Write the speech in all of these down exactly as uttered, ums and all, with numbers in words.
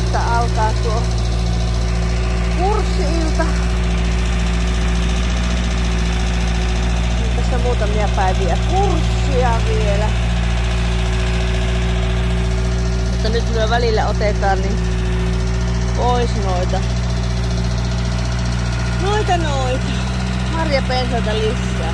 Kohta alkaa tuo kurssi-ilta. Tässä muutamia päiviä kurssia vielä. Mutta nyt me välillä otetaan niin pois noita. Noita noita. Marjapensaita lisää.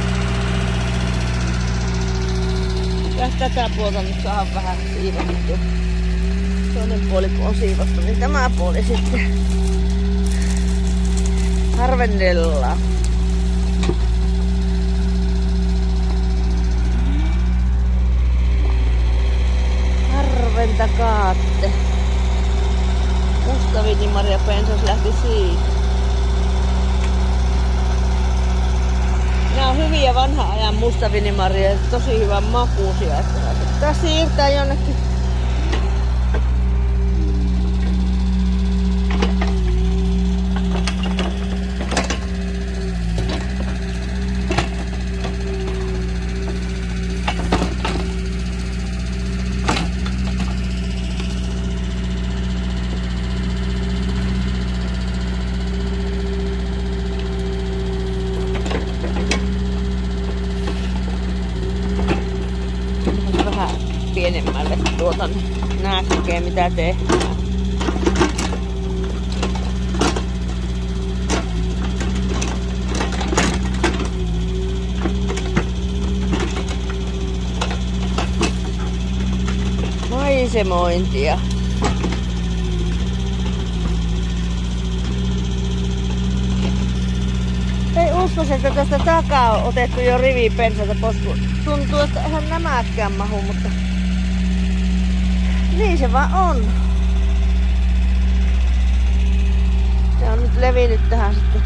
Ja tätä puolta nyt saadaan vähän siivottua. Toinen puoli kun on siivottu, niin tämä puoli sitten harvennellaan. Harventakaatte. Mustaviinimarjapensas lähti siitä. Nämä on hyviä vanhan ajan mustaviinimarjoja, tosi hyvän makuusia. Tässä siirtää jonnekin. Pienemmälle tuotan näkee mitä tehdään. Maisemointia. Ei uskoisi, että tästä takaa on otettu jo rivi pensaita pois. Tuntuu, että eihän nämäkään mahu, mutta niin se vaan on. Se on nyt levinnyt tähän sitten.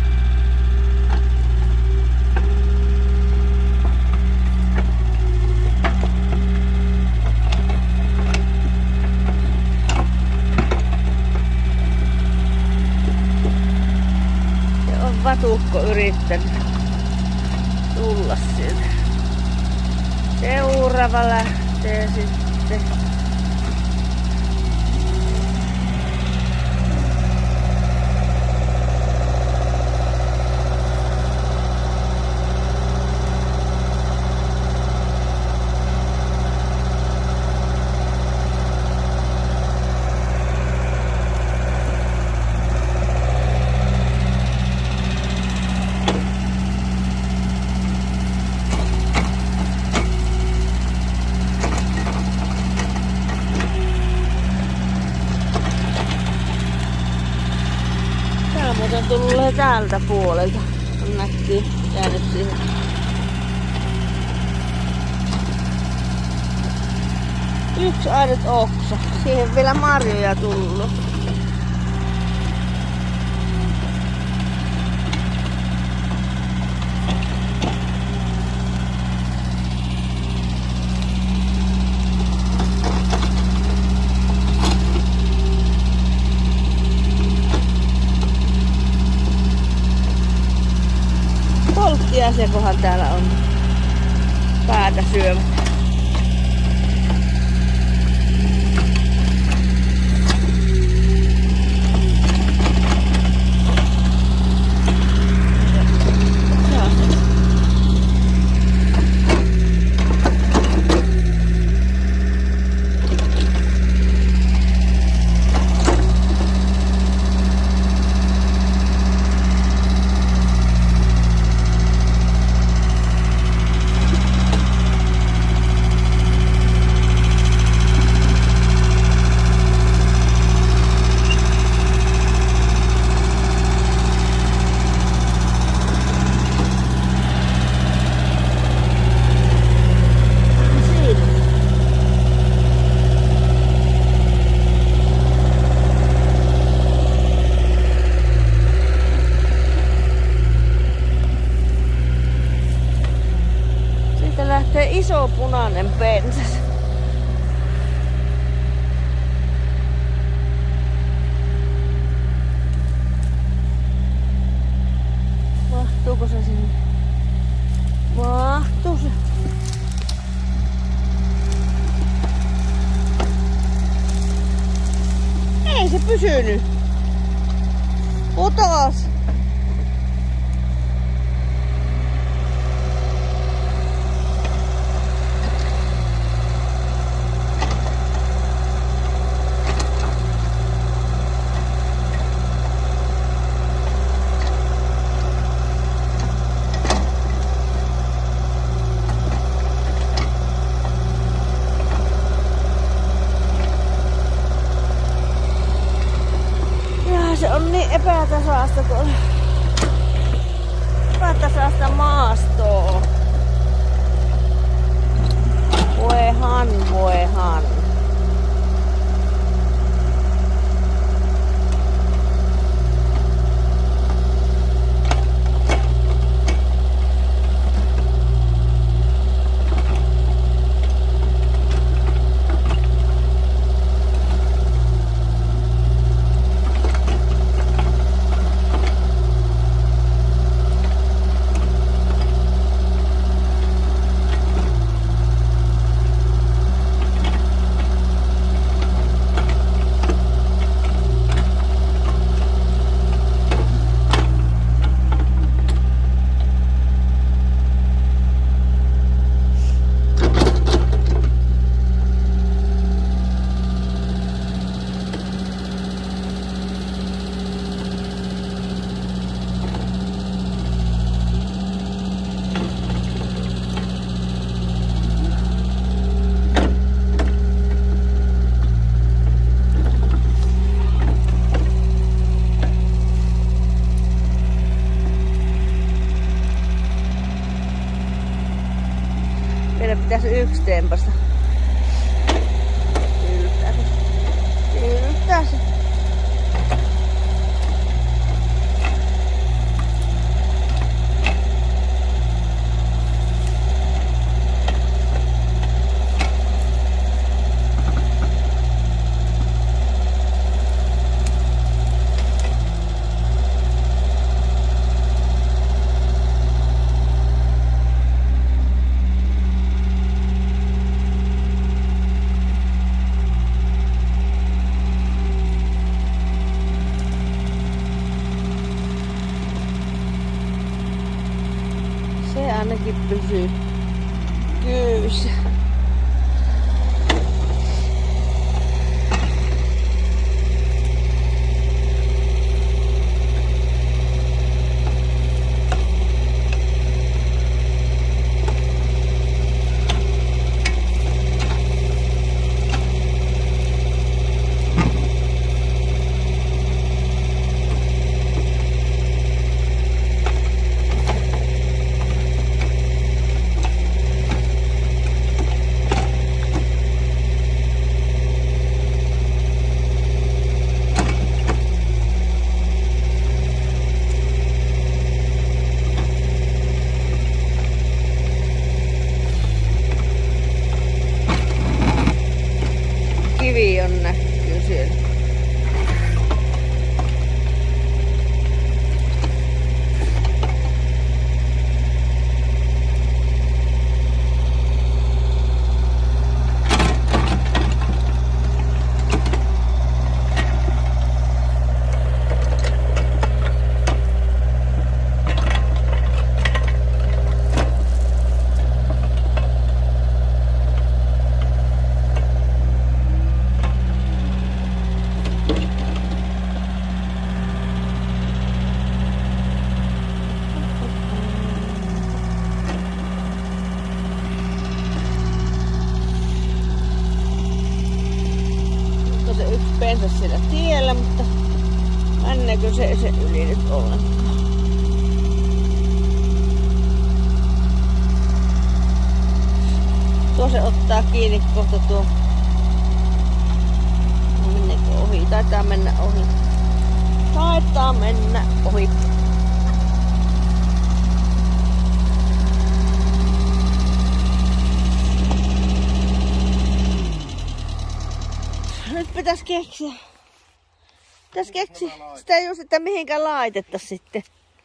Se on vatukko yrittänyt tulla sieltä. Seuraava lähtee sitten. Muuten tulee täältä puolelta. On näkyy jäänyt siihen. Yksi ainut oksa. Siihen vielä marjoja tullut. Polttiasekohan täällä on päätä syövät. Lähtee iso punainen pensas. Mahtuuko se sinne? Mahtuu se. Ei se pysynyt. Putos! Se on niin epätasaista tuolla. Epätasaista maastoa. Voihan, voihan. Meidän pitäisi yksi tempasta. Yltää se. Yltää se. Se ainakin pysyy kyyssä. Kivi on näkyy siellä. Se yksi pensa siellä tiellä, mutta mennäänkö se, se yli nyt ollenkaan? Tuo se ottaa kiinni kohta tuo. No mennäänkö ohi? Taitaa mennä ohi. Taitaa mennä ohi. Nyt pitäis keksiä. Pitäis keksiä sitä just, että mihinkä laitettaisiin sitten.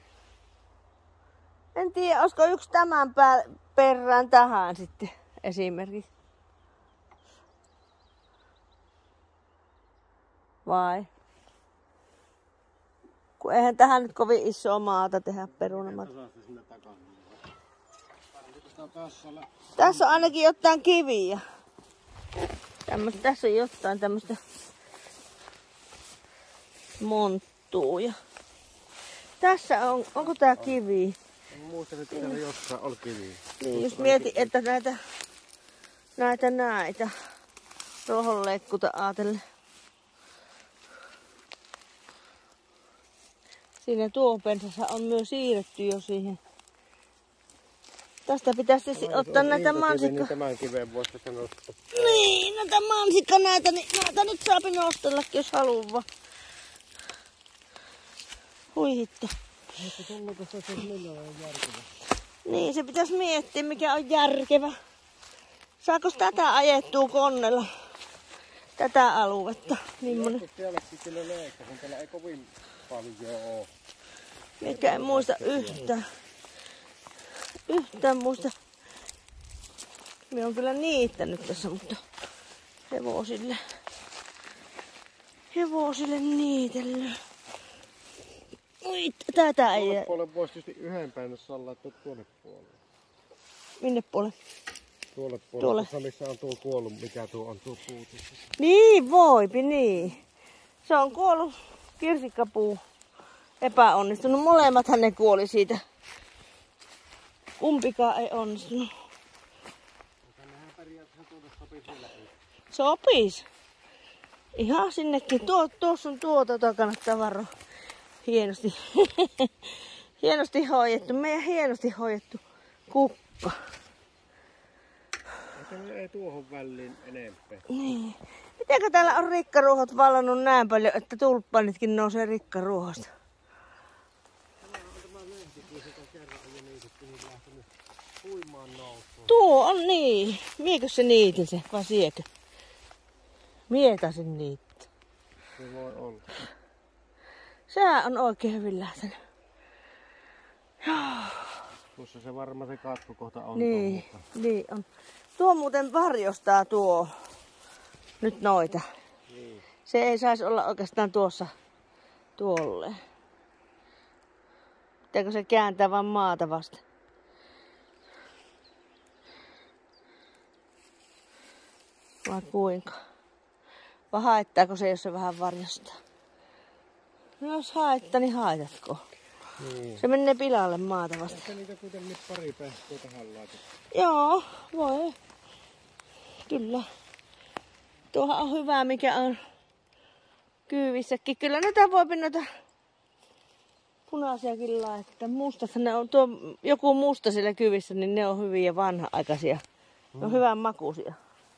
En tiedä, olisiko yksi tämän perään tähän sitten esimerkiksi. Vai? kun eihän tähän nyt kovin isoa maata tehdä perunamaata. Tässä on ainakin jotain kiviä. Tämmöstä, tässä on jotain tämmöstä monttuuja. Tässä on, onko tää kivi? Muistan, että täällä jossain oli kivi. Niin, jos mietin, että näitä, näitä, näitä rohonleikkuta ajatellen. Siinä tuopensassa on myös siirretty jo siihen. Tästä pitäisi no, ottaa näitä mansikka. Niin tämän kiven voisi tässä nostaa. Niin, näitä mansikka näitä, niin näitä nyt saapi nostellakin, jos haluaa. Hui hitto. Mutta tullaanko se se millä on järkevä? Niin, se pitäisi miettiä mikä on järkevä. Saako tätä ajettua konnella? Tätä aluetta. Millainen? Joskus täälläkin kyllä leikkasin, täällä ei kovin paljon oo. Mikä en muista yhtään. Yhtään muista. Minä on kyllä niittänyt tässä, mutta hevosille. Hevosille niitellyt. Ui, tätä ei. Tuolle puolelle voisi tietysti yhden päin, jos saa laittaa tuonne puolelle. Minne puolelle? Tuolle puolelle, tuolle. Tuossa missä on tuo kuollut, mikä tuo on tuo puu. Niin, voipi niin. Se on kuollut kirsikkapuu. Epäonnistunut. Molemmathan ne kuoli siitä. Kumpikaan ei onnistunut. Tännehän periaatteessa tuoda sopisi vielä ei. Sopis. Ihan sinnekin. Tuo, tuossa on tuota, jota kannattaa varoa. Hienosti. Hienosti hoidettu. Meidän hienosti hoidettu kukka. Ei tuohon väliin enempää. Niin. Mitenkö täällä on rikkaruohot vallannut näin paljon, että tulppaanitkin nousee rikkaruohosta? Tuo on niin. Miekö se niitin se vai siekö? Mietäisin niitä. Se voi olla. Sehän on oikein hyvin lähtenyt. Tuossa se varmaan se katkokohta on. Niin, niin on. Tuo muuten varjostaa tuo nyt noita. Niin. Se ei saisi olla oikeastaan tuossa tuolleen. Pitääkö se kääntää vaan maata vasten? Vai kuinka? Vai haittaako se, jos se vähän varjostaa? No jos haittaa, niin haitatko? Niin. Se menee pilalle maata vasten. Ehkä niitä kuitenkin pari pähkoa tähän laitettu. Joo, voi. Kyllä. Tuohan on hyvä, mikä on kyyvissäkin. Kyllä näitä voi noita punaisiakin laittaa. Mustassa ne on, tuo, joku musta siellä kyyvissä, niin ne on hyviä vanha-aikaisia. Ne on hyvän makuisia.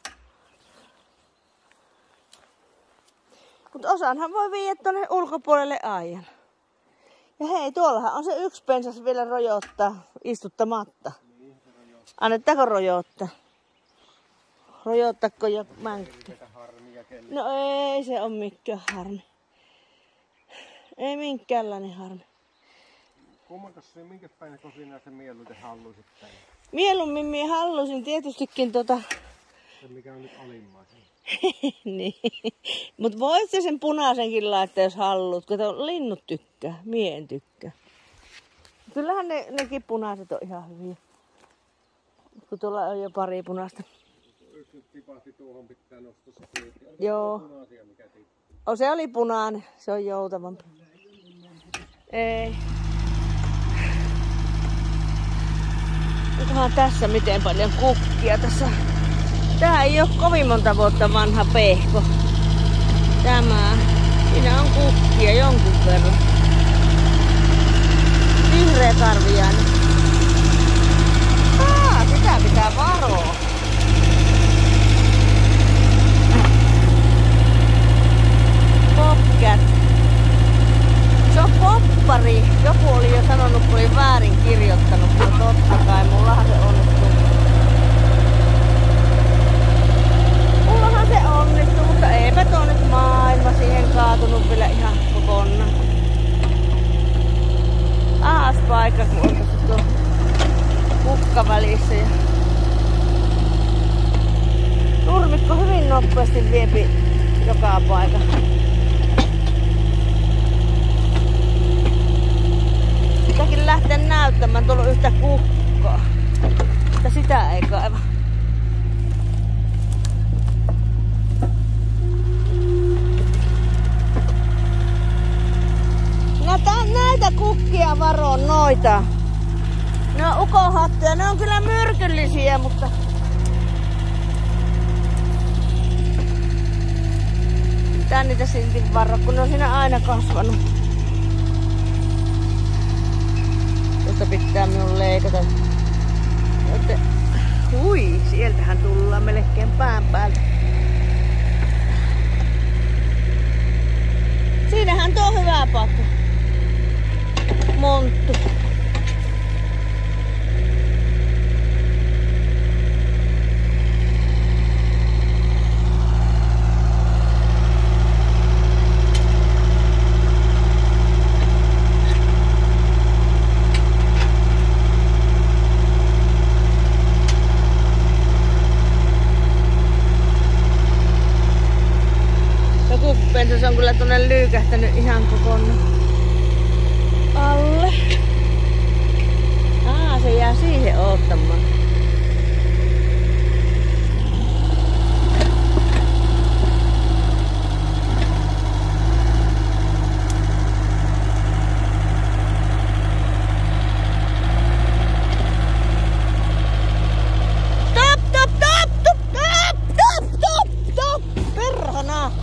Mutta osanhan voi viedä tuonne ulkopuolelle aijan. Ja hei, tuollahan on se yksi pensas vielä rojottaa istuttamatta. Annettaako rojottaa? Rojottaako jo mänkkä? No ei se on mikään harmi. Ei minkäänlainen harmi. Kummankas se, minkä päin kosinaa se mieluiten haluisit päin? Mieluummin minä halusin tietystikin tota... Se mikä on nyt alimmaisen. Niin. Mut voit se sen punaisenkin laittaa, jos haluat. Kato, linnut tykkää, mie en tykkää. Kyllähän ne, nekin punaiset on ihan hyviä. Kun tuolla on jo pari punaista. Yksi nyt tipahti tuohon, pitää nostaa se kiinni. Joo. Punaisia, mikä O, se oli punainen, se on joutavampi. Ei. Onkohan tässä miten paljon kukkia tässä. Tää ei oo kovin monta vuotta vanha pehko. Tämä. Siinä on kukkia jonkun verran. Vihreä karviainen. Aa, sitä pitää varoa. Popcat. Se on poppari. Joku oli jo sanonut, kun oli väärin kirjoittanut. No totta kai, mullahan se onnistuu. Mullahan se onnistuu, mutta eipä tuo nyt maailma siihen kaatunut vielä ihan kokonaan. Ahas paikka, kun on tässä tuo kukka välissä. Ja nurmikko hyvin nopeasti viepi joka paikka. pitikin lähteä näyttämään, tullut yhtä kukkaa. Mutta sitä ei kaiva. No tän, näitä kukkia varoon, noita. Ne on ukohattuja, ne on kyllä myrkyllisiä, mutta... Tää niitä silti varo, kun ne on siinä aina kasvanut. Tuosta pitää minun leikata. Joten... Hui, sieltähän tullaan melkein pään päältä. Siinähän tuo on hyvä paikka. Monttu. Se on kyllä tuonne lyykähtänyt ihan kokonaan alle. Aa, se jää siihen oottamaan. Top, top, top, top, top, top, top, top, perhana.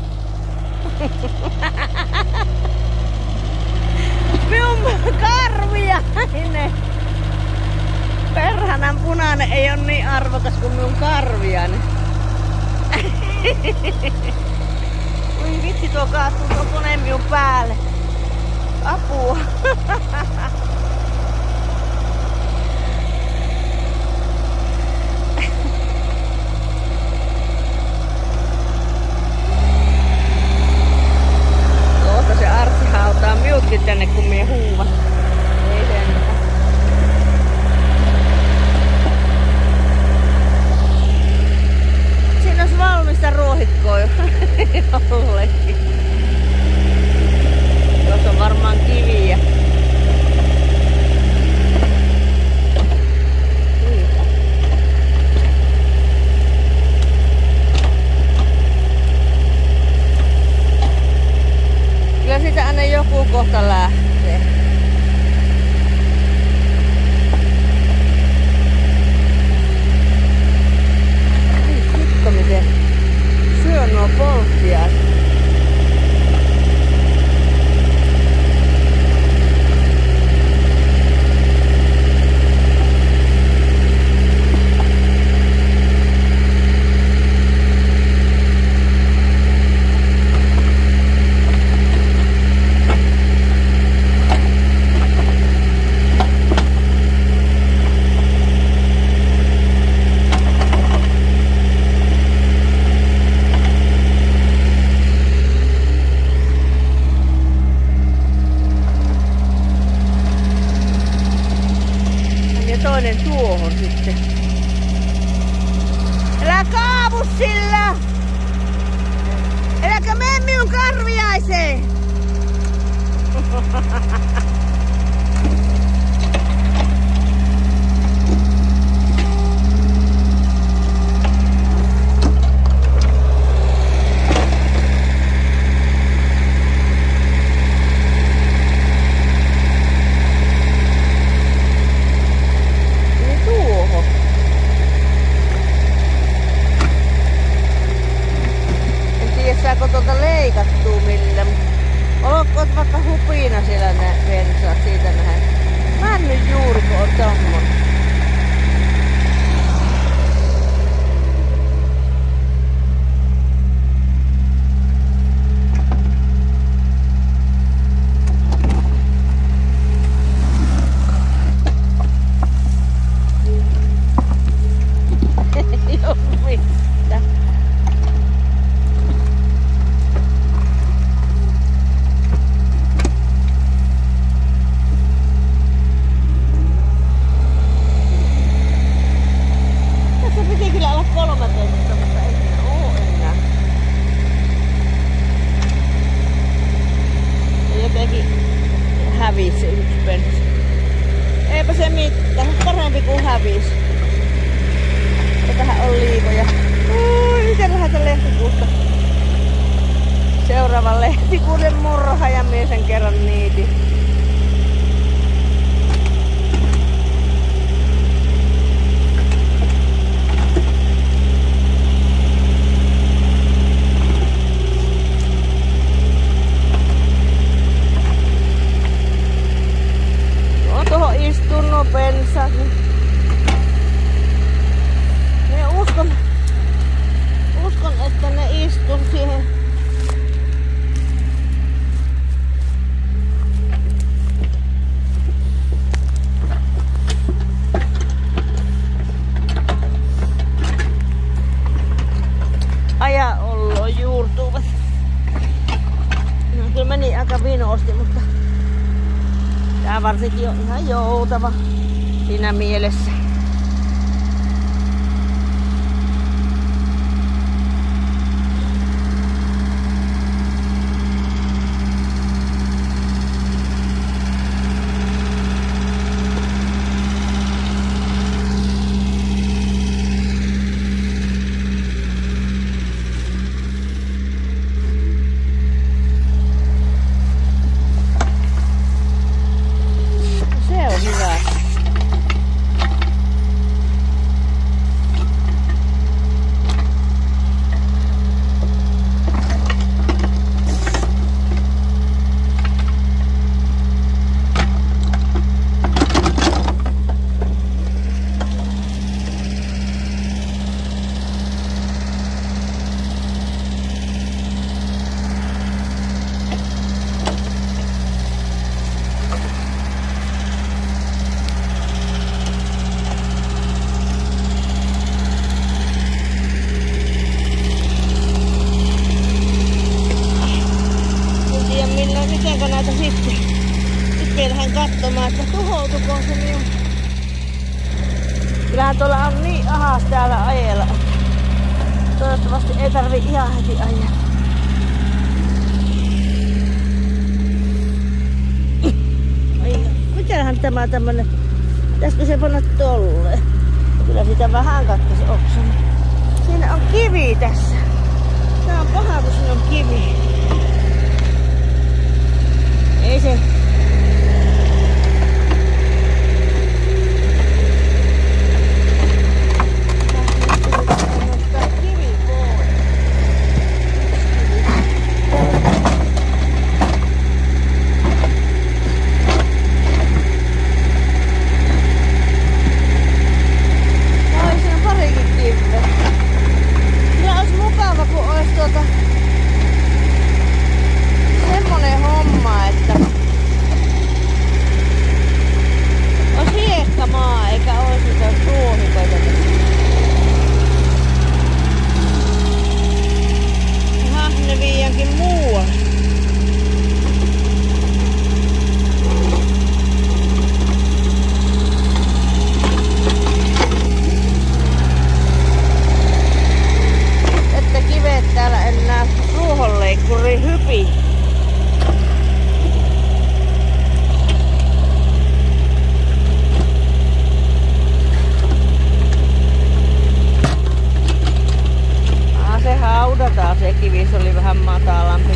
Minun karviainen! Perhanan punainen ei ole niin arvokas kuin minun karviainen. Ui vitsi, tuo kaatuu tuo kone minun päälle. Apua! Se Artsi hautaa minutkin tänne, kun minä huuvan. Ei sentään. Siinä olisi valmista ruohikkoa jo. Jollekin. Tuossa on varmaan kiviä. Kyllä siitä aina joku kohta lähtee. Ai hitto miten syö nuo polttiaiset. Toinen tuohon sitten. Älä kaavu sillä! Äläkä mene minun karviaiseen! Saako tuolta leikattua millä? Olkoon vaikka hupina siellä nää pensaat, siitä nähdään. Mä en nyt juuri, kun on tommonen. Joo, mitä? aivan lehtikuuden murha ja mies sen kerran niitin. On tuohon istunut pensat. Ne uskon, uskon, että ne istuu siihen. Aja olloon juurtuvat. No, kyllä meni aika vinosti, mutta tää varsinkin on ihan joutava siinä mielessä. Mitenkä näitä sitten? Sitten lähden katsomaan, että tuhoutukoon se minun. Kyllähän tuolla on niin ahas täällä ajella. Toivottavasti ei tarvi ihan heti ajaa. Mitähän tämä tämmönen? Pitäisikö se panna tolleen? Kyllä sitä vähän katkesi oksan. Siinä on kivi tässä. Tää on paha, kun siinä on kivi. Ei se. Se kivi se oli vähän matalampi.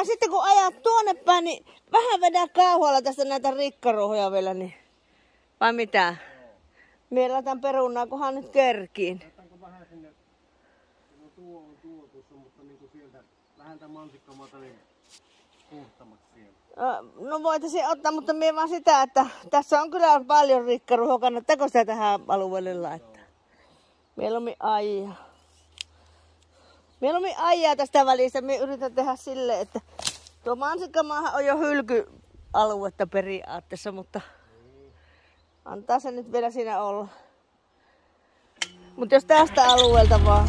Ja sitten kun ajat tuonne päin, niin vähän vedä kauhalla tästä näitä rikkaruohoja vielä, niin vai mitä? Mie laitan perunaa, kunhan nyt kerkiin. Laitaanko vähän sinne, no tuo on tuo tuossa, mutta niinku sieltä vähän tämän mansikkamaata niin puhtamaksi siellä. No voitaisiin ottaa, mutta mie vaan sitä, että tässä on kyllä paljon rikkaruohoa. Kannattaako sitä tähän alueelle laittaa? Mieluummin aijaa. Mieluummin aijaa tästä välistä. Mie yritän tehdä silleen, että tuo mansikkamaahan on jo hylkyaluetta periaatteessa, mutta antaa se nyt vielä siinä olla. Mutta jos tästä alueelta vaan.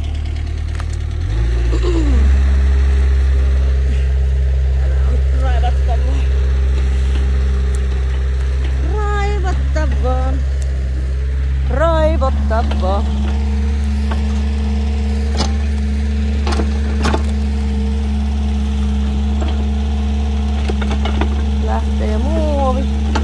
Raivattavaa. Raivattavaa. Raivattavaa. Lähtee muovi.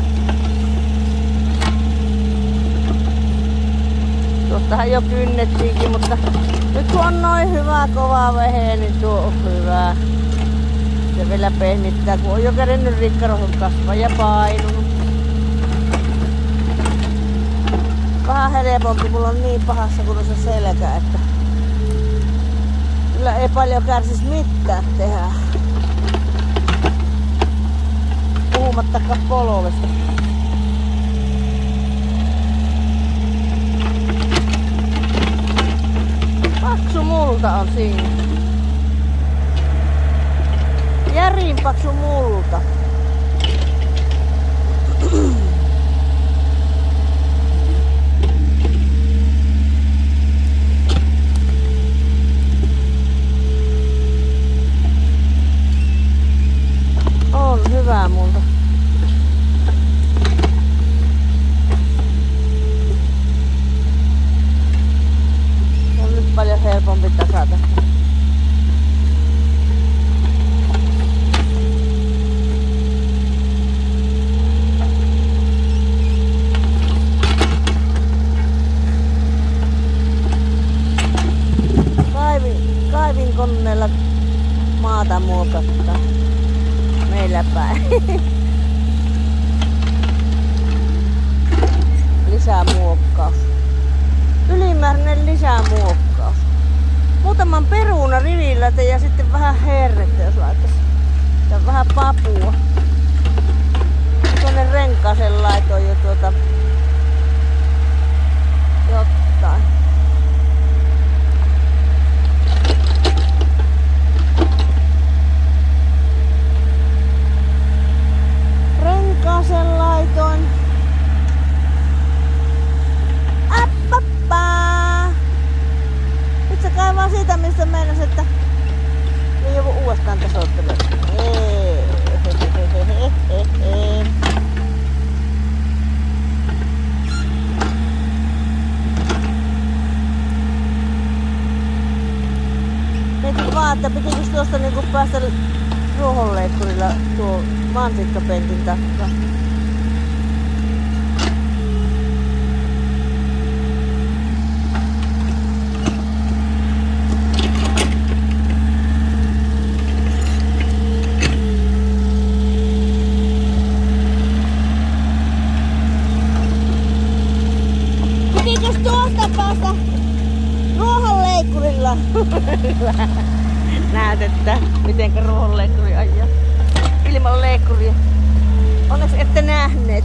Tuostahan jo kynnettiinkin, mutta nyt kun on noin hyvä kova vehe, niin tuo on hyvä. Se vielä pehmittää, kun on jo kerennyt rikkaruohon kasvaa ja painunut. Vähän helpompi, mulla on niin pahassa kun on se selkä, että kyllä ei paljon kärsis mitään tehdä. Puhumattakaan polvesta. Paksu multa on siinä. Järin paksu multa. On hyvä multa. On nyt paljon helpompi tasata. Kaivin, kaivin koneella maata muokattaa. Meillä päin. Lisämuokkaus. Ylimääräinen lisämuokkaus. Muutaman peruna rivillä ja sitten vähän hernettä, jos laittaisi. Ja vähän papua. Tuonne renkaaseen laitoin jo tuota jotain. Renkaaseen laitoin. Appappaa! Nyt se kaivaa siitä, mistä meinas, että ei joku uudestaan tasoittele. Mietin vaan, että pitikö tuosta niinku päästä ruohonleikkurilla tuo mansikkapentin takka. Pitikö tuosta päästä ruohonleikkurilla? Näytettä, mitenkä ruohonleikkuri ajaa. Ilman leikkuria. Onneksi ette nähneet.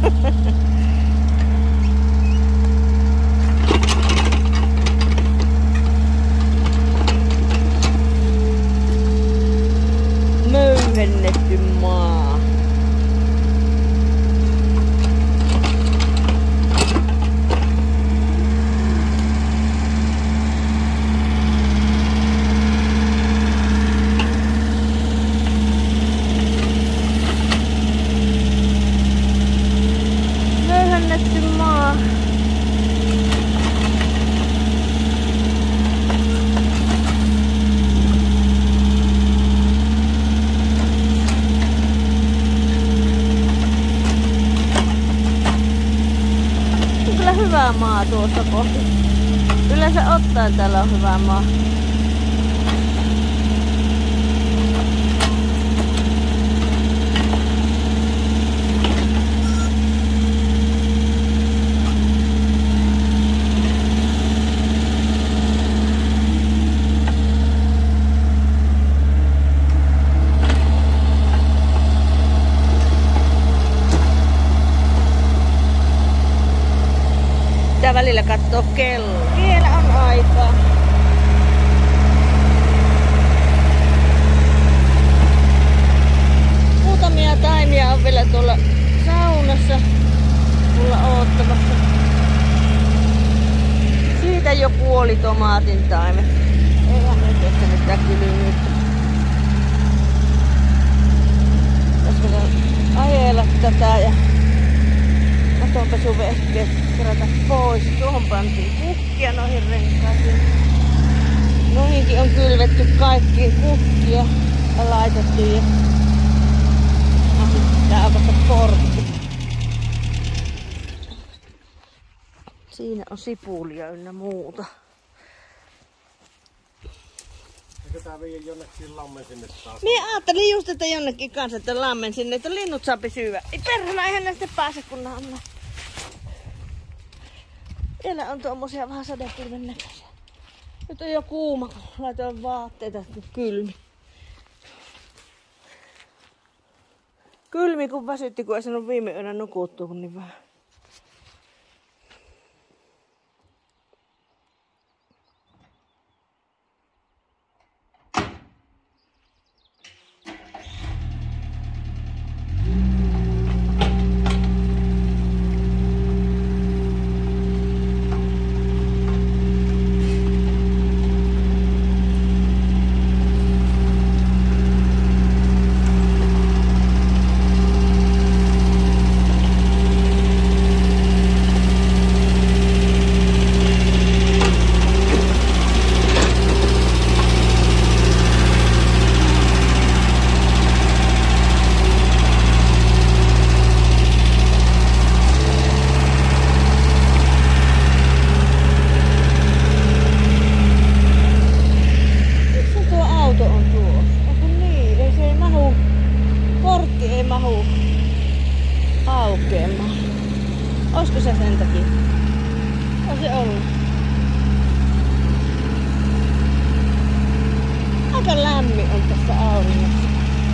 Möyhennetty maa. Hyvä maa tuossa kohti. Yleensä ottaen täällä on hyvä maa. pitää välillä katsoa kello. Vielä on aikaa. Muutamia taimia on vielä tuolla saunassa mulla oottamassa. Siitä jo kuoli tomaatin taimet. Eihän ne kestänyt tää kylmyyttä. Tässä ajella tätä ja matonpesuvehkeet kerätä pois. Tuohon pantiin kukkia noihin renkaisiin. Noihinkin on kylvetty kaikki kukkia ja laitettu. Ja tää on vasta portti. Siinä on sipulia ynnä muuta. Eikö tää viiä jonnekin lammen sinne taas? Mie ajattelin just, että jonnekin kanssa, että lammen sinne, että linnut saa pysyä. Ei perhana, eihän ne sitten pääse kun naanna. Vielä on tuommoisia vähän sadepilven näköisiä. Nyt on jo kuuma, kun laitoin vaatteita, kun kylmi. Kylmi kun väsytti, kun ei saanut viime yönä nukuttua, kun niin vähän. Olisiko se sen takia? On se ollut. Aika lämmin on tässä auringossa.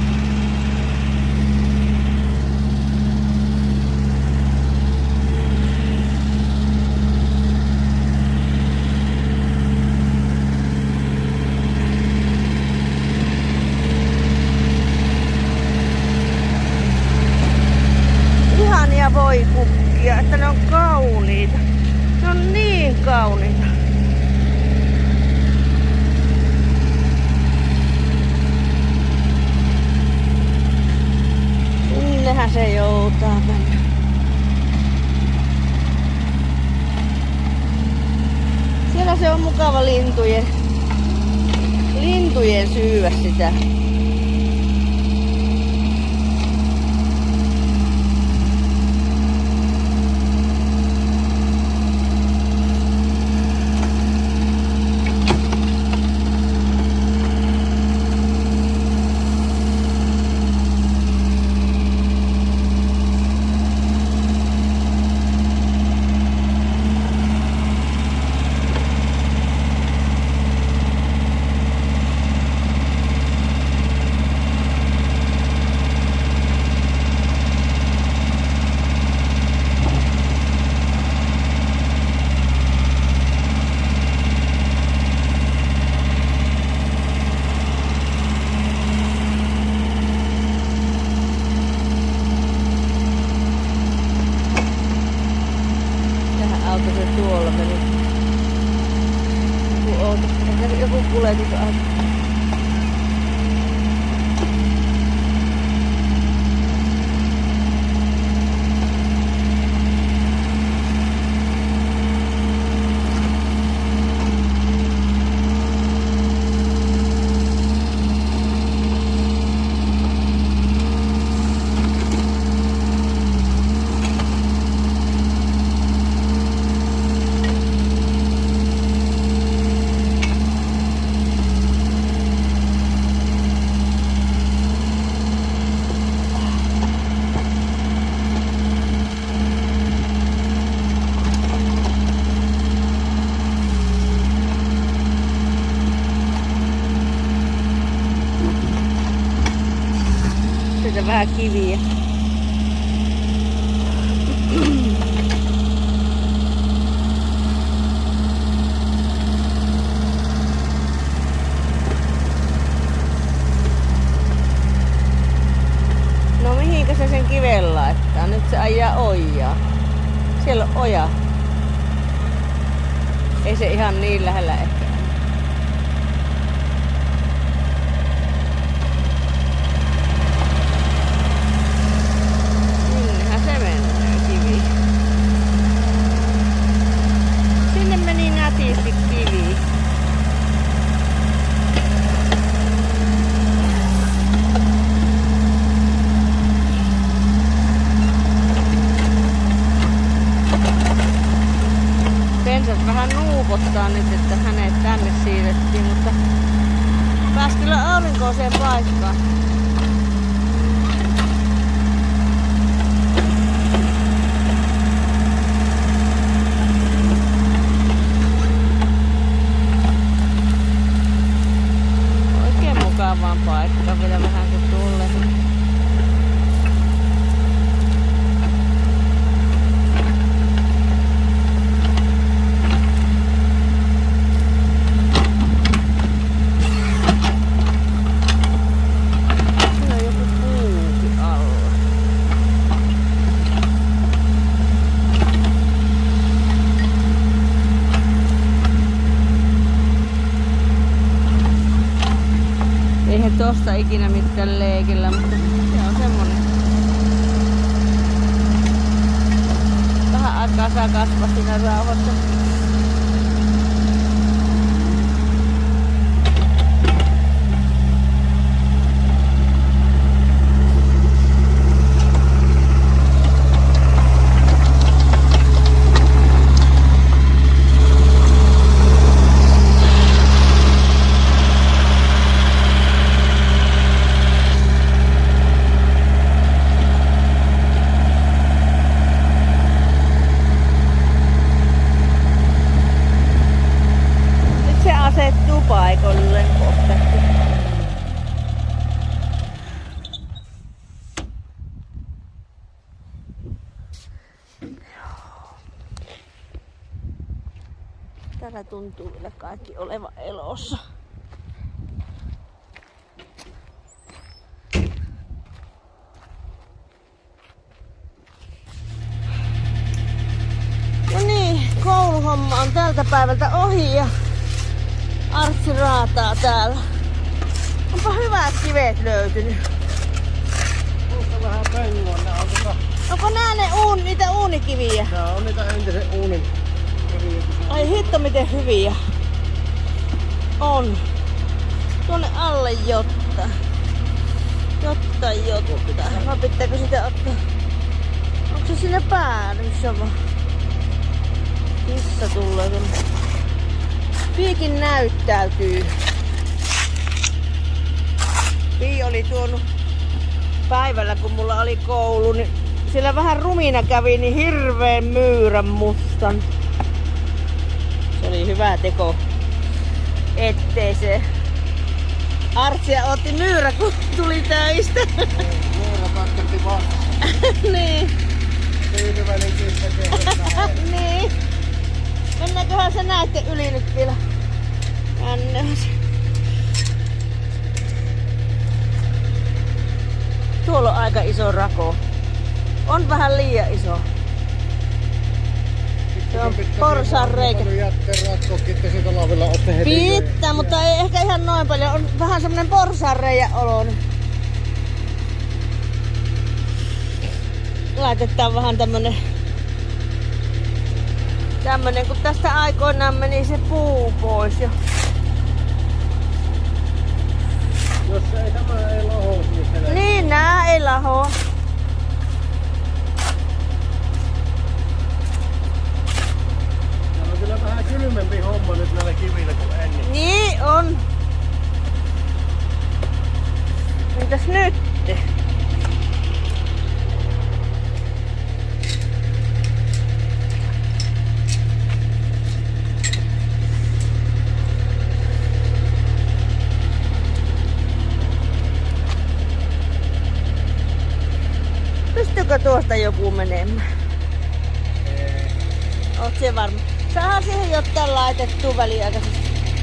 Ihania voikukkia, että ne on kauniita. Ne on niin kauniita. Sinnehän se joutaa mennä. Siellä se on mukava lintujen, lintujen syyä sitä. Tuolla meni. Joku outo. Joku kuljetus aina. Sieltä vähän kiviä. Siellä on oja. Ei se ihan niin lähellä ehkä. Sinnehän se menee kivi. Sinne meni nätisti kivi. Pensas vähän nuupottaa nyt, että hänet tänne siirrettiin, mutta pääsi kyllä aurinkoiseen paikkaan. Oikein mukavaan paikkaan vielä vähän kun tulee. Eihän tosta ikinä mitään leikillä, mutta se on semmonen. Vähän aikaa saa kasvaa siinä rauhassa. Asettuu paikoilleen kohta. Täällä tuntuu vielä kaikki olevan elossa. No niin, kouluhomma on tältä päivältä ohi ja Artsi raataa täällä. Onpa hyvät kivet löytynyt. Onko vähän pellua? Nää on tota... Onko nää ne uun, niitä uunikiviä? Nää on niitä entisen uunin kiviä. Ai hitto miten hyviä. On. Tuonne alle jotta. Jotta jotta. Vai pitääkö sitä ottaa? Onko se siinä päädyssä vaan? Kissa tulee tuonne. Piikin näyttäytyy. Pii oli tuonut päivällä, kun mulla oli koulu, niin siellä vähän rumina kävi, niin hirveen myyrän mustan. Se oli hyvä teko, ettei se Artsia otti myyrä, kun tuli töistä. Myyrä katkerti vaan. Niin. Tyytyväinen kissa kehittää. Niin. Mennäänköhän se näitten yli nyt vielä? Mennään se. Tuolla on aika iso rako. On vähän liian iso. Se on porsaanreikä. Pitää, mutta ei ehkä ihan noin paljon. On vähän semmonen porsaanreijän olo. Laitetaan vähän tämmönen Tämmönen, kun tästä aikoinaan meni se puu pois jo. Jos ei tämä ei laho, niin se Niin, nää ei laho. Täällä on kyllä vähän kylmempi homma nyt näillä kivillä kuin ennen. Niin on. Mitäs nyt? Pystyykö tuosta joku menemään? Ei. Oot se varma? Saadaan siihen jotain laitettua väliaikaisesti.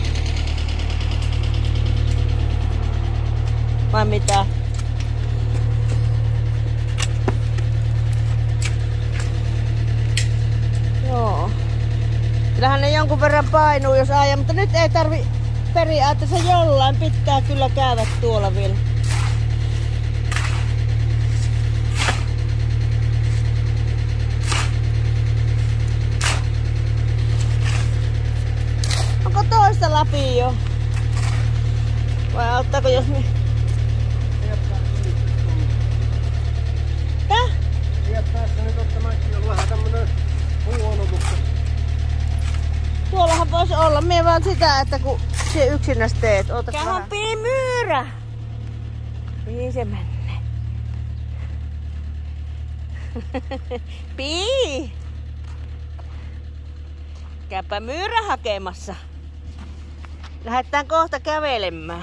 Vai mitä? jonkun verran painuu, jos ajaa, mutta nyt ei tarvi periaatteessa jollain pitää kyllä käydä tuolla vielä. Onko toista lapio? Vai auttaako jos me... Täh? Tässä nyt on tämäkin ollut vähän tämmönen huono, mutta... Tuollahan voisi olla. Mie vaan sitä, että kun se yksinäs teet. Ootas vähän. Kähän pii myyrä! Mihin se menee? Pii! Käypä myyrä hakemassa. Lähdetään kohta kävelemään.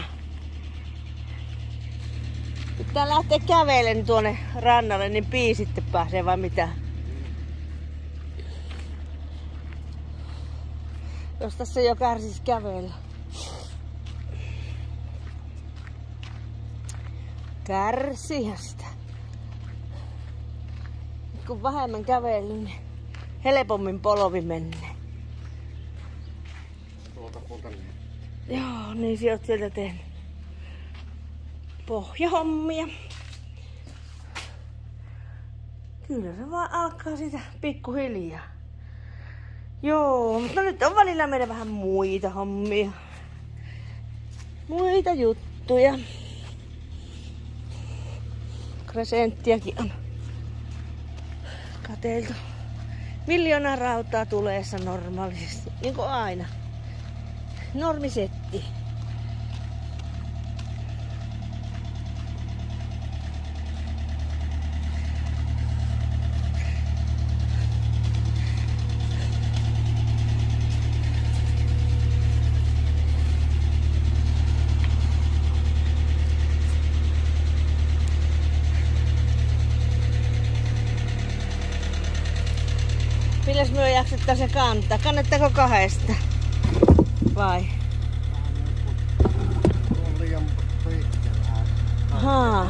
Pitää lähteä kävelen tuonne rannalle, niin Pii sitten pääsee vai mitä? Jos tässä jo kärsis kävellä. Kärsihän sitä. Nyt kun vähemmän kävellyt, niin helpommin polvi menee. Tuolta puolta niin. Joo, niin sä oot sieltä tehnyt pohjahommia. Kyllä se vaan alkaa sitä pikkuhiljaa. Joo, mutta nyt on välillä meidän vähän muita hommia. Muita juttuja. Crescenttiäkin on kateiltu. Miljoona rautaa tuleessa normaalisesti, niin kuin aina. Normisetti. Milläs myö jaksettaa se kantaa? Kannattaako kahdesta? Vai? On liian pitkä vähän. Ahaa.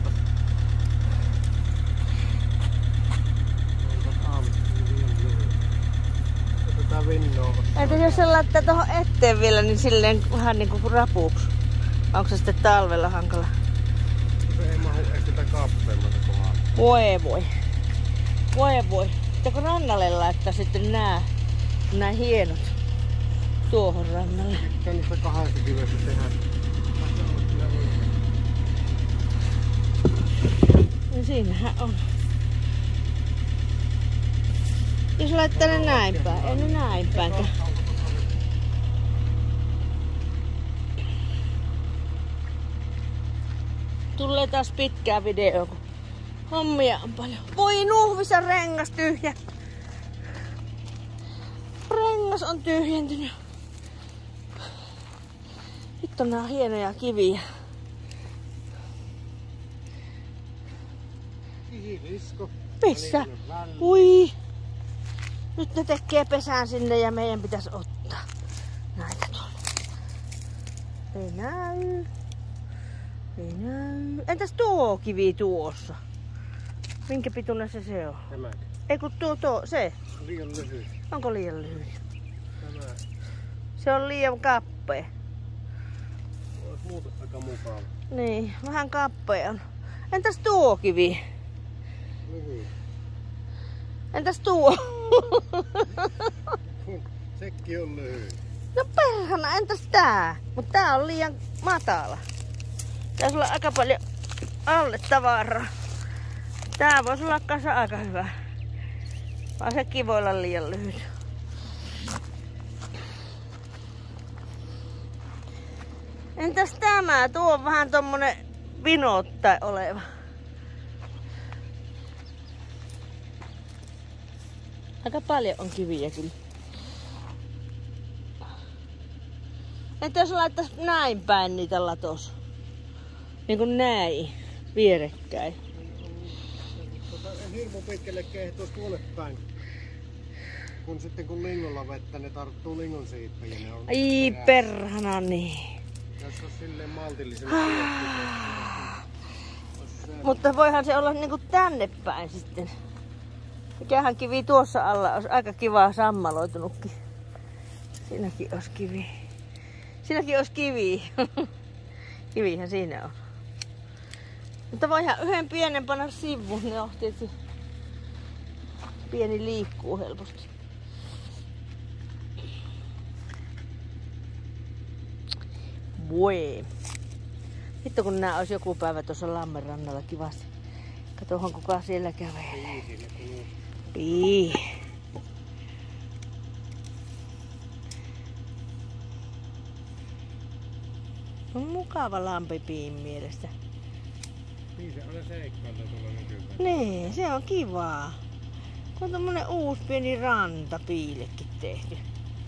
Otetaan vinnoa. Entä jos se laittaa tohon eteen vielä, niin silleen vähän niinku rapuuks? Onko se sitten talvella hankala? Se ei mahu ehkä sitä kappeammata kohdalla. Voi voi. Voi voi. Pitääkö rannalle laittaa sitten nää, nää hienot tuohon rannalle? Pitää niistä kahdesta kivestä tehdä. No siinähän on. Jos laittaa ne näin päin, ei ne näin päin. Tulee taas pitkää video, kun hommia on paljon. Voi nuhvissa rengas tyhjä. Rengas on tyhjentynyt. Nyt on nää hienoja kiviä. Kihilisko. Missä? Ui. Nyt ne tekee pesään sinne ja meidän pitäisi ottaa näitä tuolla. Ei näy. Ei näy. Entäs tuo kivi tuossa? Minkä pituinen se se on? Tämä. Ei kun tuo, tuo se. Liian lyhyt. Onko liian lyhyt? Tämä. Se on liian kappea. Ois muuta aika mukava. Niin, vähän kappea on. Entäs tuo kivi? Lyhyt. Entäs tuo? Sekin on lyhyt. No perhana, entäs tää? Mut tää on liian matala. Tässä olla aika paljon alle tavaraa. Tää voisi olla kanssa aika hyvä. Vaan sekin voi olla liian lyhyt. Entäs tämä? Tuo on vähän tommonen vinottai oleva. Aika paljon on kiviä kyllä. Entä jos laittaisi näin päin niitä latos? Niin kuin näin, vierekkäin. Tota, hirmu pitkälle kehtoisi tuolle päin. Kun sitten kun lingolla vettä, ne tarttuu lingon siippejä. Ne on Ai perässä. perhana niin. Tässä on silleen maltillisen Mutta voihan se olla niinku tänne päin sitten. Mikähän kivi tuossa alla olisi aika kiva sammaloitunutkin. Siinäkin olisi kivi. Siinäkin olisi kivi. Kivihän siinä on. Mutta voihan yhden pienen panna sivuun, ne on tietysti pieni liikkuu helposti. Voi. Hitto kun nää olisi joku päivä tuossa lammen rannalla kivasti. Katohan kuka siellä kävelee. Pii. On mukava lampi Piin mielestä. Niin se on seikkailla tuolla nykyään. Niin, se on kivaa. On tommonen uusi pieni ranta Piillekin tehty.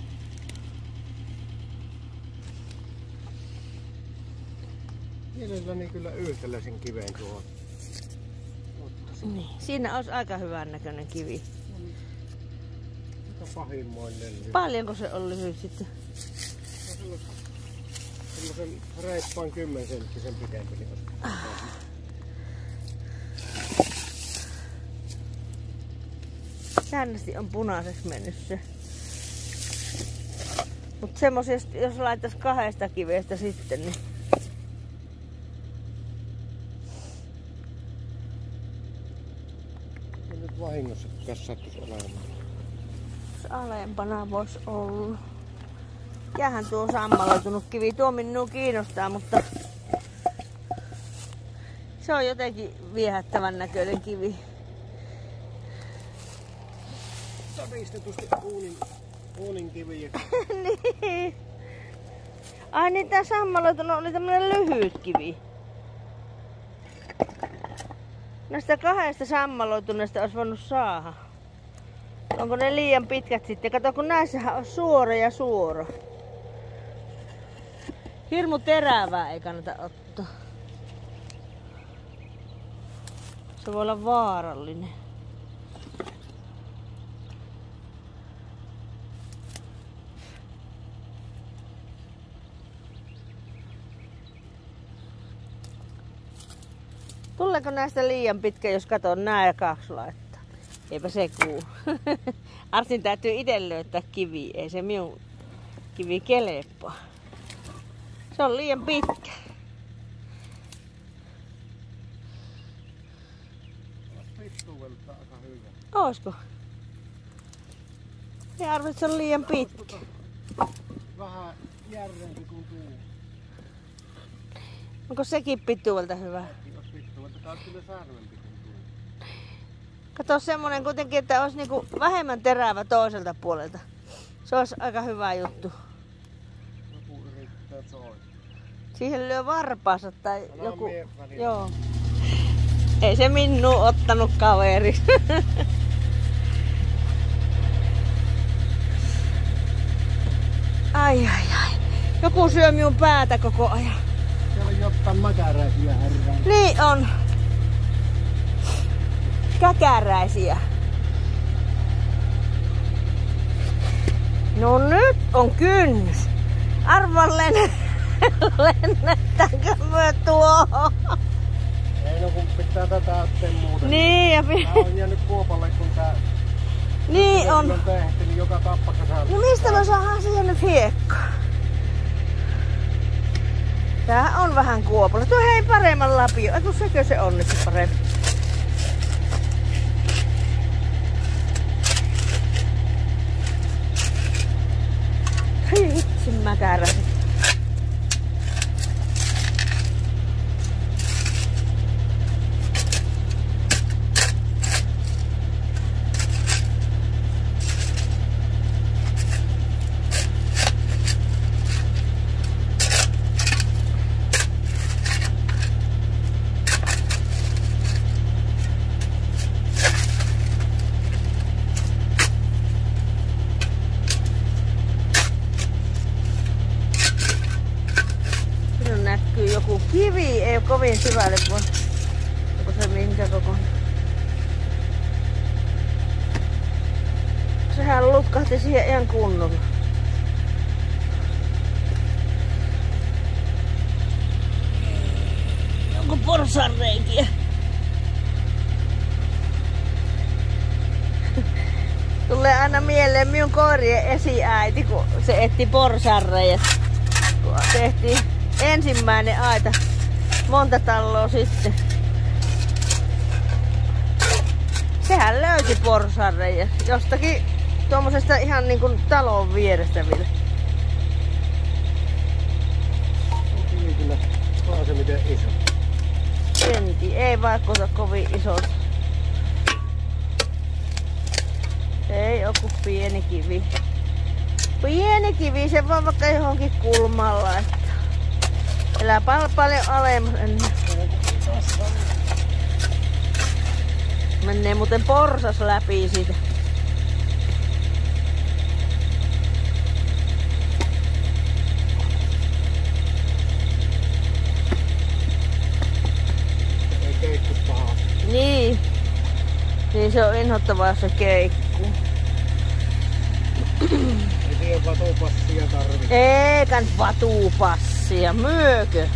Mielelläni kyllä yhtäläisin kiveen tuohon. Niin, siinä olisi aika hyvän näköinen kivi. Mikä pahimmoinen lyhyt? Paljonko se on lyhyt sitten? Semmoisen reippaan kymmensenttisen pitempi. Niin Säännöllisesti on punaiseksi mennyt se. Mut semmosesta, jos laitais kahdesta kivestä sitten, niin ja nyt vahingossa tässä sattuisi olemaan. alempana voisi olla. Jäähän tuo on sammaloitunut kivi. Tuo minua kiinnostaa, mutta se on jotenkin viehättävän näköinen kivi. Tavistetusti uunin, uunin kiviä. Niin. Ai niin, tää sammaloitunut oli tämmönen lyhyt kivi. Näistä kahdesta sammaloituneesta olisi voinut saada. Onko ne liian pitkät sitten? Kato, kun näissähän on suora ja suora. Hirmu terävää ei kannata ottaa. Se voi olla vaarallinen. Tuleeko näistä liian pitkä, jos katon nää ja kaksi laittaa? Eipä se kuu. Arsin täytyy itse löytää kivi, ei se minun kivi kelepaa. Se on liian pitkä. Pittuudelta aika hyvä. Oisko? Ja arvoin, se on liian pitkä. Vähän järrempi kuin tuo. Onko sekin pituudelta hyvä? Jos pittuudelta, tää on kyllä särvempi kuin tuo. Kato semmonen kuitenkin, että olisi niinku vähemmän terävä toiselta puolelta. Se olisi aika hyvä juttu. Joku yrittää soittaa. Siihen lyö varpaansa tai Älä joku. mie välillä. Joo. Ei se minua ottanut kaveri. Ai ai ai. Joku syö minun päätä koko ajan. Siellä on jotain mäkäräisiä herran. Niin on. Käkäräisiä. No nyt on kynnys. Arvon lenne... lennättääkö me tuohon? Ei no kun pitää tätä otteen muuten. Niin ja... Tää on jäänyt kuopalle kun tää... Niin on. on tehty, niin joka tappakasaan. No mistä me saadaan siihen nyt hiekkaa? Tää on vähän kuopalla. Tuo hei paremman lapio. Eiku sekö se onnistu paremmin? Hei hitsin mäkäräsit. Joku kivi ei ole kovin syvälle, vaan onko se minkä kokoinen. Sehän lutkahti siihen ihan kunnolla. Onko porsaanreikiä? Tulee aina mieleen minun koirien esiäiti, kun se etti porsareijat. Kun tehtiin ensimmäinen aita monta taloa sitten. Sehän löyti porsareijat jostakin tuommoisesta ihan niin kuin talon vierestä vielä. Onkin kyllä vaan se miten iso. Enti, ei vaikuta kovin isolta. Ei oo kuin pieni kivi. Pieni kivi, se vaan vaikka johonkin kulmaan laittaa. Elää pal paljon alemmas ennen. Menee muuten porsas läpi siitä. Ei keikku pahaa. Niin. Niin se on inhottavaa se keikku. Ei siihen vatupassia tarvitse. Eikä vatupassia, myökö?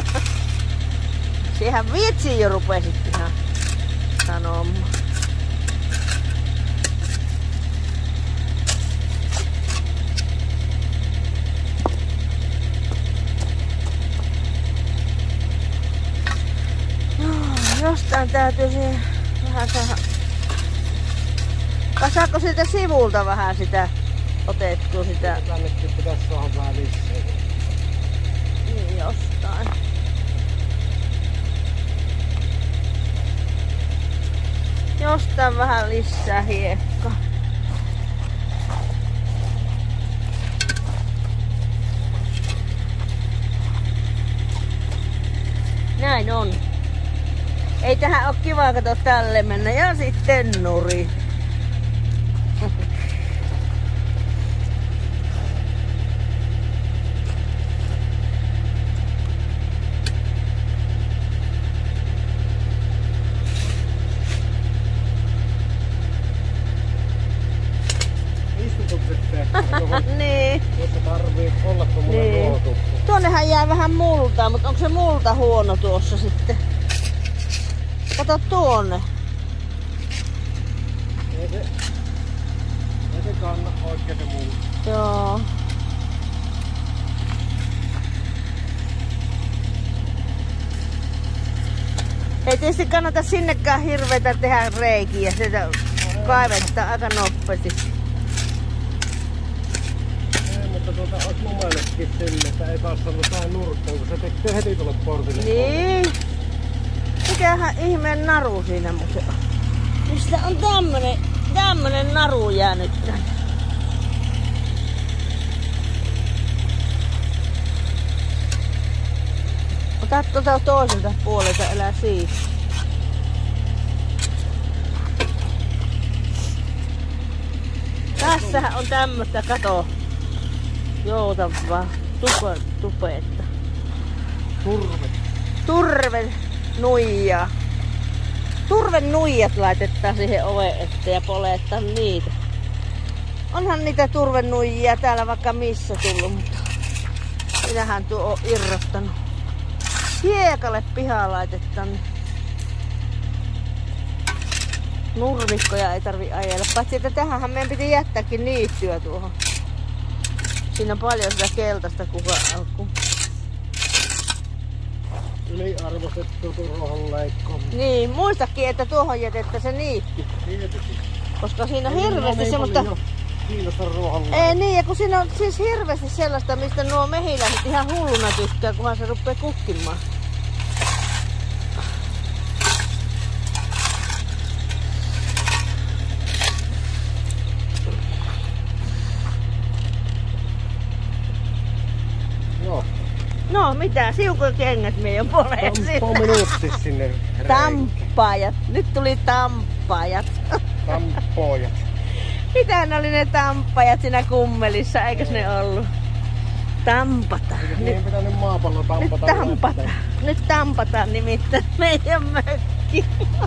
Siihen viitsiin jo rupesit ihan sanomaan. No, jostain täytyy siihen vähän saada. Vai saako siltä sivulta vähän sitä otettua sitä? Tännekin pitäisi saada vähän lisää. Niin, jostain. Jostain vähän lisää hiekkaa. Näin on. Ei tähän oo kiva kato tälle mennä ja sitten nuri. Istutukset tehdään johon, Niin. jossa tarvii olla tommonen Niin. ruohotukko. Tuonnehan jää vähän multaa, mutta onko se multa huono tuossa sitten? Kato tuonne. Ei se, ei se kanna oikein se muu. Joo. Ei tietysti kannata sinnekään hirveätä tehdä reikiä, sitä kaivettaa aika nopeasti. Ei, mutta tuota ois mun mielestäkin sille, että ei taas saanut tähän nurkkaan, kun se tekee heti tuolle portille. Niin. Mikähän ihmeen naru siinä muuten on? Mistä on tämmönen, tämmönen naru jäänyt tänne? Ota tuota toiselta puolelta, elää siitä. Tässähän on tämmöstä, kato, joutavaa tupe, tupeetta. Turve. Turve nuijaa. Turve nuijat laitetaan siihen oven eteen ja polettaa niitä. Onhan niitä turvenuijia täällä vaikka missä tullut, mutta minähän tuo on irrottanut. Hiekalle pihaan laitetaan. Nurmikkoja ei tarvi ajella. Paitsi että tähänhän meidän piti jättääkin niittyä tuohon. Siinä on paljon sitä keltaista kuka alkuun. Yliarvostettu ruohonleikko. Niin, muistakin, että tuohon jätettä se niitty. Tietysti. Koska siinä on Ei hirveästi niin semmoista... paljon kiinnosta ruohonleikko. Ei niin, ja kun siinä on siis hirveästi sellaista, mistä nuo mehiläiset ihan hulluna tykkää, kunhan se rupeaa kukkimaan. Joo. No mitä, siukokengät meidän puoleen. Tampo minuutti sinne reikään. Tampajat. Nyt tuli tampajat. Tampojat. Mitä ne oli ne tampajat siinä kummelissa, eikös ne ollut? Tampata. Eikö Nyt, niihin pitänyt maapallo nyt tampata? tampata. Nyt tampataan nimittäin meidän mökki.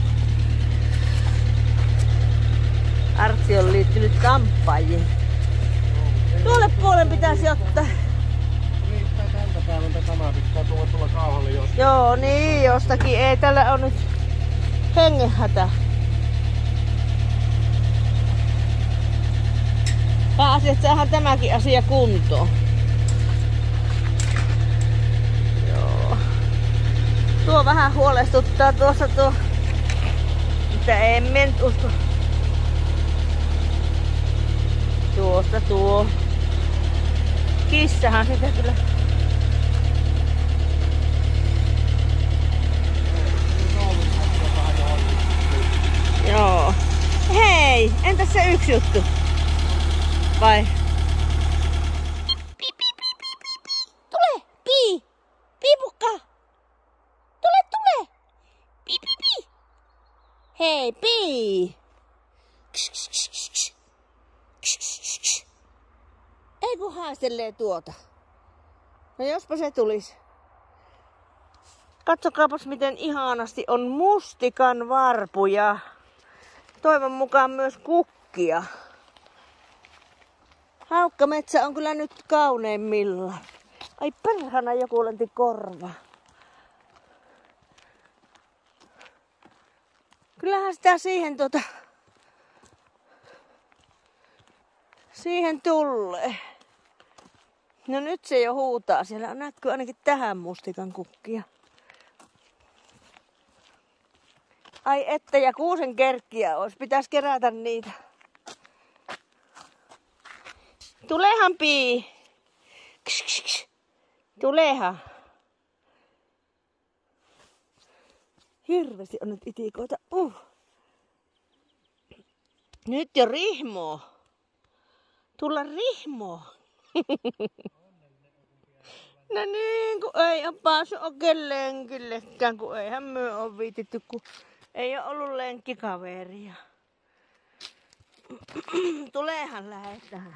Artsi on liittynyt tamppajiin. Tuolle puolen pitäisi ottaa. Riittää tältä päivältä tämä, pitää tulla tulla kauhalle jos. Joo, niin jostakin. Ei tällä on nyt hengenhätä. lupasin, että saadaan tämäkin asia kuntoon. Joo. Tuo vähän huolestuttaa tuossa tuo. Mutta en nyt usko. Tuosta tuo. Kissahan sitä kyllä. Joo. Hei, entäs se yksi juttu? Vai? Pii, pii, pii, pii, pii, pii. Tule, pii. Piipukka. Tule, tule. Pii, pii, pii. Hei, pii. Ksh, ksh, ksh, ksh. Ksh, ksh, ksh. Ei kun haistelee tuota. No jospa se tulis. Katsokaapas miten ihanasti on mustikan varpuja. Toivon mukaan myös kukkia. Haukkametsä on kyllä nyt kauneimmillaan. Ai perhana, joku lenti korva. Kyllähän sitä siihen tota... Siihen tulee. No nyt se jo huutaa. Siellä näkyy ainakin tähän mustikan kukkia. Ai että, ja kuusen kerkkiä olisi. Pitäis kerätä niitä. Tulehan pii. Ksh, ksh, ksh. Tulehan. Hirveästi on nyt itikoita. Uh. Nyt jo rihmoo. Tulla rihmoo. No niin, kun ei ole päässyt oikein lenkillekään, kun eihän myö ole viititty, kun ei ole ollut lenkkikaveria. Tuleehan lähetään.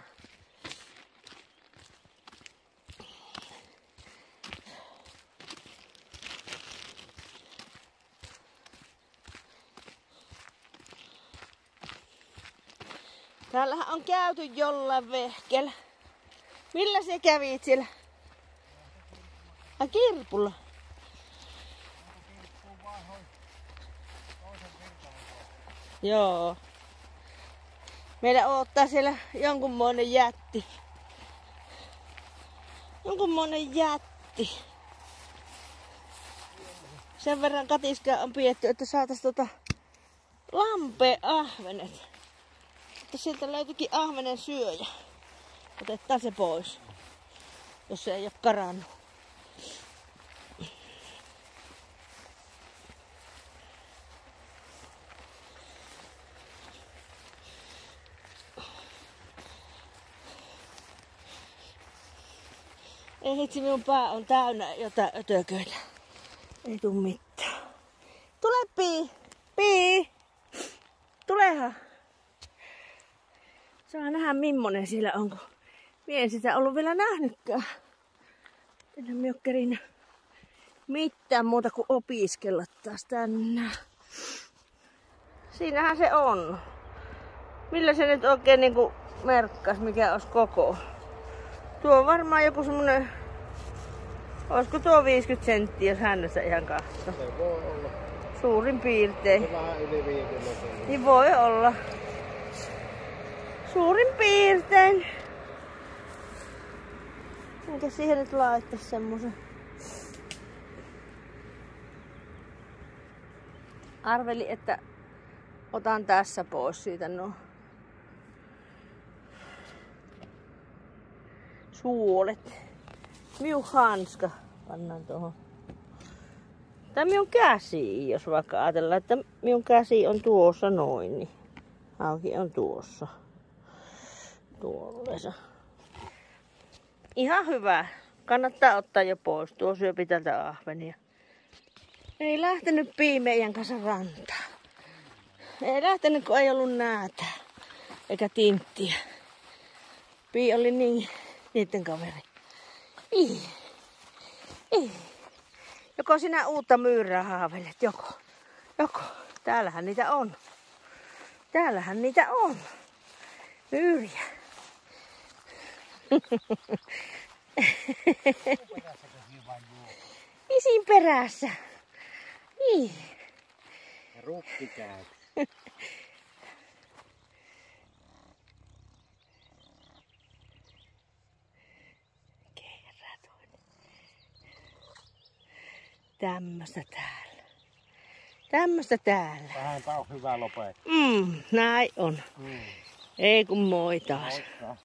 Täällähän on käyty jollain vehkellä. Millä se kävit siellä? Ai kirpulla. Joo. Meillä odottaa siellä jonkunmoinen jätti. Jonkunmoinen jätti. Sen verran katiskaa on pietty, että saatais tuota lampeen ahvenet. Mutta sieltä löytyikin ahvenen syöjä. Otetaan se pois, jos se ei ole karannut. Ei hitsi, minun pää on täynnä jotain ötököitä. Ei tuu mitään. Tule Pii! Pii! Tulehan! Saa nähdä mimmonen siellä on, kun mie en sitä ollut vielä nähnytkään. Enhän mie oo kerinyt mitään muuta kuin opiskella taas tänään. Siinähän se on. Millä se nyt oikein niinku merkkas, mikä olisi koko? Tuo on varmaan joku semmonen... Olisiko tuo viisikymmentä senttiä, jos hännässä ihan katsoo? Se voi olla. Suurin piirtein. Vähän yli viisikymmentä. Niin voi olla. Suurin piirtein. Enkä siihen nyt laittaa semmosen. Arvelin, että otan tässä pois siitä no suolet. Minun hanska pannaan tuohon. Tai minun käsi, jos vaikka ajatellaan, että minun käsi on tuossa noin, niin hauki on tuossa. Tuollesa. Ihan hyvä. Kannattaa ottaa jo pois. Tuo syöpi tältä ahvenia. Ei lähtenyt Pii meidän kanssa rantaan. Ei lähtenyt, kun ei ollut näätä. Eikä tinttiä. Pii oli niin niitten kaveri. Ii. Ii. Joko sinä uutta myyrää haavelet? Joko? Joko? Täällähän niitä on. Täällähän niitä on. Myyriä. Isin perässä. Niin. Ja ruppi käy. tämmöstä täällä. Tämmöstä täällä. Vähän tää on hyvä lopettaa. Mm, näin on. Mm. Ei kun moi taas. Moikka.